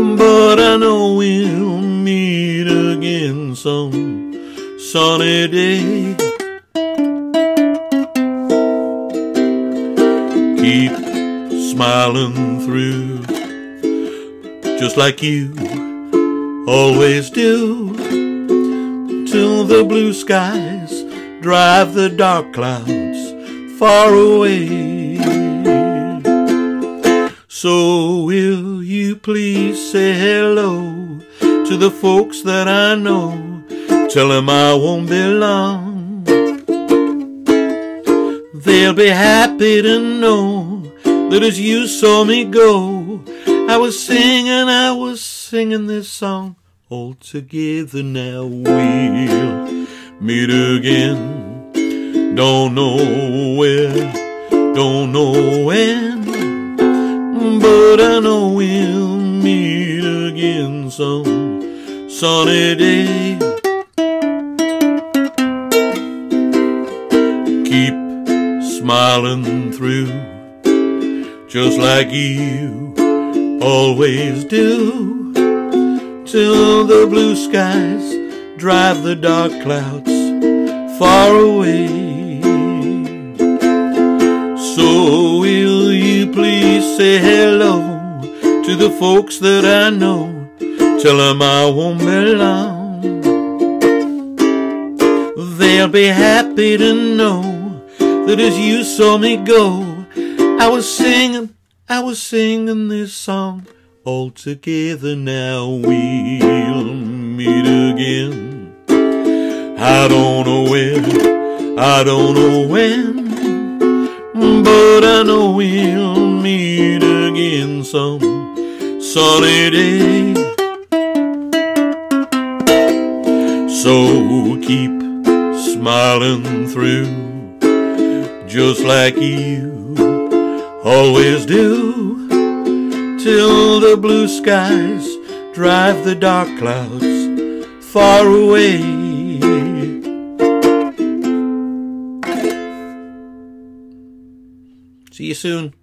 but I know we'll meet again some sunny day. Keep smiling through, just like you always do, till the blue skies drive the dark clouds far away. So will you please say hello to the folks that I know? Tell them I won't be long. They'll be happy to know that as you saw me go, I was singing this song all together. Now we'll meet again. Don't know where, don't know when, but I know we'll meet again some sunny day. Keep smiling through, just like you always do, till the blue skies drive the dark clouds far away. So will you please say hello to the folks that I know? Tell them I won't be long. They'll be happy to know that as you saw me go, I was singing this song all together. Now we'll meet again. I don't know where, I don't know when, but I know we'll meet again some sunny day. So keep smiling through, just like you always do, till the blue skies drive the dark clouds far away. See you soon.